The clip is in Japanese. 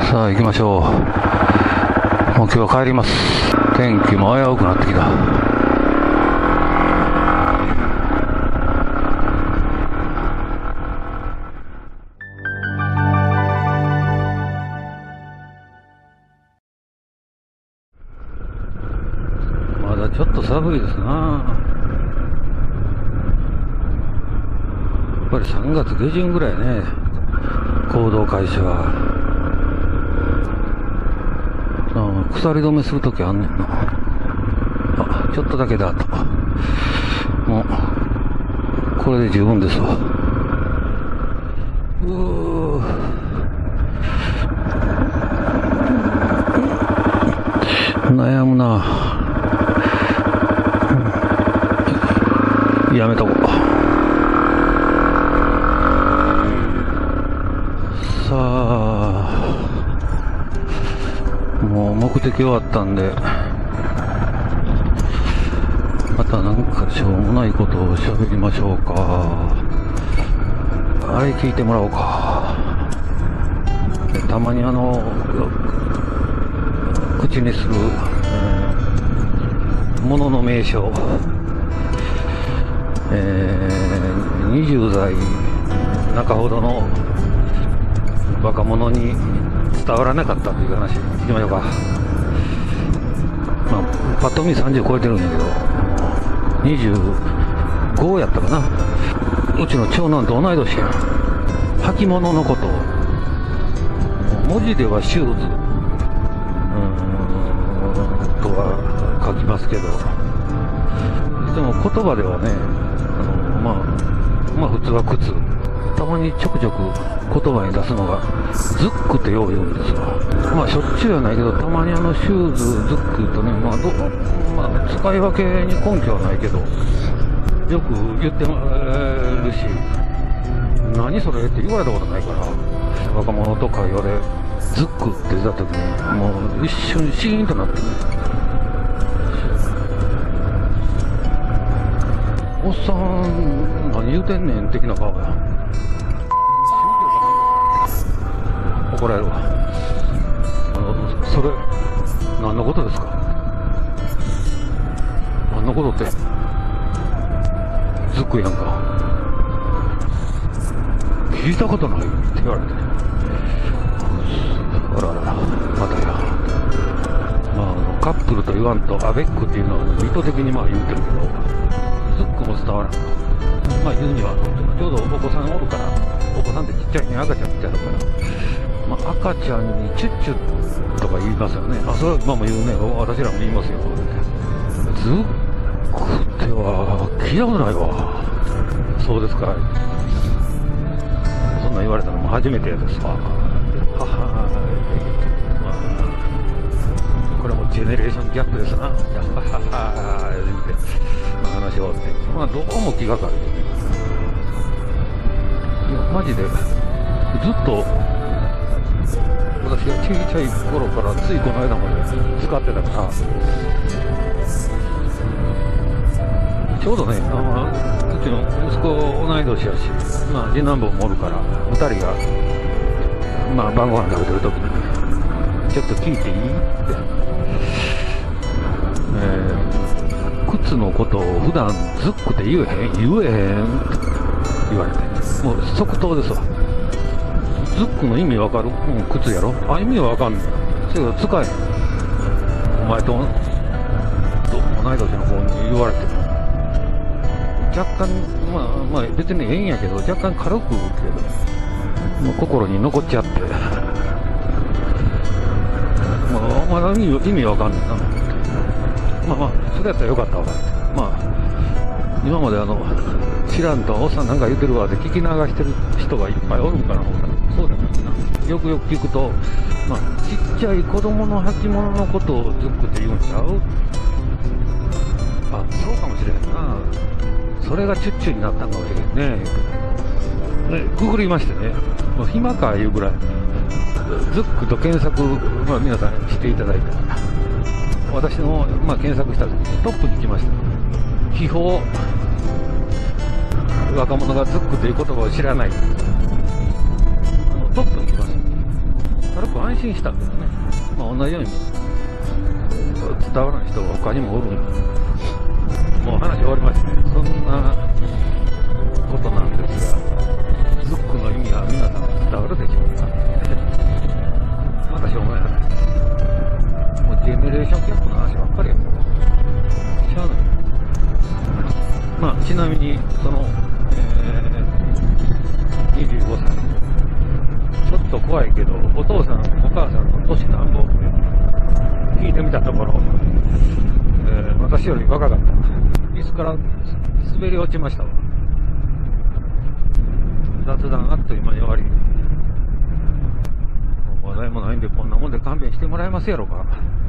さあ行きましょう。もう今日は帰ります。天気も危うくなってきた。まだちょっと寒いですな。やっぱり3月下旬ぐらいね、行動開始は。鎖止めするときあんねんな。あ、ちょっとだけだと。もうこれで十分ですわ。悩むな。やめとこう。さあ、もう目的終わったんで、またなんかしょうもないことを喋りましょうか。あれ聞いてもらおうか。たまに口にする、ものの名称、20代中ほどの若者に伝わらなかったという話いきましょうか。まあ、パッと見30超えてるんだけど、25やったかな。うちの長男と同い年や。履物のことを、文字ではシューズとは書きますけど、でも言葉ではね、まあ普通は靴。たまにちょくちょく言葉に出すのがズックってよう言うんですわ。まあしょっちゅうはないけど、たまにシューズズックとね、まあ使い分けに根拠はないけど、よく言ってるし、何それって言われたことないから、若者と会話でズックって出た時にもう一瞬シーンとなってね、おっさん何言うてんねん的な顔や。怒られるわ。それ何のことですか。何のことってズックやんか。聞いたことないって言われて、あらあらまたや。まあカップルと言わんとアベックっていうのは意図的にまあ言うてるけど、ズックも伝わらん。まあ言うにはちょうどお子さんおるから、お子さんってちっちゃいね、赤ちゃんちっちゃいのから、まあ、赤ちゃんにチュッチュッとか言いますよね。あ、それは今も言うね。私らも言いますよ。ズックっては聞いたことないわ。そうですか。そんなん言われたのも初めてですわ。はは、まあ、これもジェネレーションギャップですな。はは言うて、まあ、話をって、まあどうも気がかりでね。いやマジでずっと。私が小さい頃からついこの間まで使ってたから、ちょうどね、うちの息子同い年やし、まあ次男坊もおるから2人がまあ晩ご飯食べてる時にちょっと聞いていいって、靴のことを普段ズックって言えへんって言われて、もう即答ですわ。ズックの意味わかる？靴やろ？あ、意味はわかんない。それが使えへん。お前と同い年の子に言われても。若干、まあ別にええんやけど、若干軽く言うけど、もう心に残っちゃって。まだ意味わかんないな。まあ、それやったらよかったわ。まあ、今まで知らんとおっさんなんか言うてるわって聞き流してる人がいっぱいおるんかな、そうだよな。よくよく聞くと、まあ、ちっちゃい子供の履物のことをズックって言うんちゃう？あ、そうかもしれへんな。それがチュッチュになったんかもしれんね。ググりましてね、もう暇かいうぐらい、ズックと検索、まあ、皆さんしていただいたら、私の、まあ、検索した時トップに来ました。秘宝、若者がズックという言葉を知らない、トップに来ました。軽く挨安心したけどね。まあ同じように伝わらない人が他にもおるんで、もう話終わりまして、そんなことなんですが、ズックの意味は皆さん伝わるでしょうか。またしょうがない話。もうジェネレーションギャップの話ばっかりやけど、しゃあない。まあちなみにその、25歳。ちょっと怖いけど、お父さん、お母さんの年なんぼ聞いてみたところ、私より若かった。椅子から滑り落ちましたわ。雑談あっという間に終わり。もう話題もないんでこんなもんで勘弁してもらえますやろか。